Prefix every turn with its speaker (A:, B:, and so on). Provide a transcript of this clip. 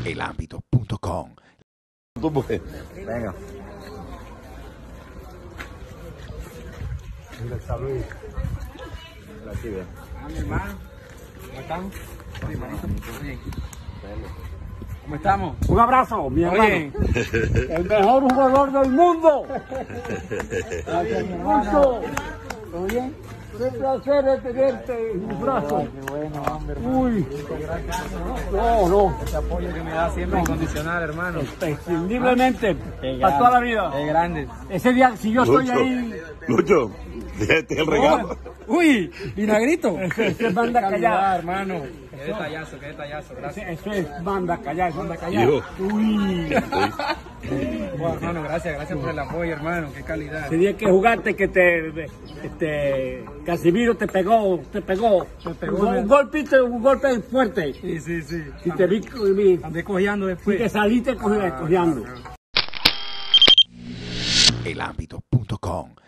A: elambito.com.
B: Venga. Salud. Aquí bien.
C: Mi hermano, ¿cómo estamos? Oye, hermanito, ¿todo bien? ¿Cómo estamos?
D: Un abrazo, mi hermano.
C: Oye,
D: El mejor jugador del mundo. Gracias, mi hermano. ¿Todo bien? Qué placer de tenerte en mis brazos.
C: qué bueno, hombre, hermano.
D: Uy. No.
C: Ese apoyo que me da siempre incondicional, hermano.
D: Prescindiblemente.
C: Qué
D: Para toda la
C: grande,
D: vida.
C: Qué grande.
D: Ese día, si yo estoy ahí.
A: Lucho, déjate el regalo.
C: Uy, vinagrito.
D: Ese manda
C: Calidad,
D: callar.
C: hermano. Qué detallazo, gracias.
D: Eso es manda callar, manda callar.
A: Hijo.
D: Uy.
C: Bueno, hermano, gracias por el apoyo, hermano. Qué calidad.
D: Ese día que jugaste que Casimiro te pegó. Un golpe fuerte.
C: Sí.
D: Y te vi,
C: Andé cojeando
D: y
C: después.
D: te saliste cojeando.
A: elambito.com.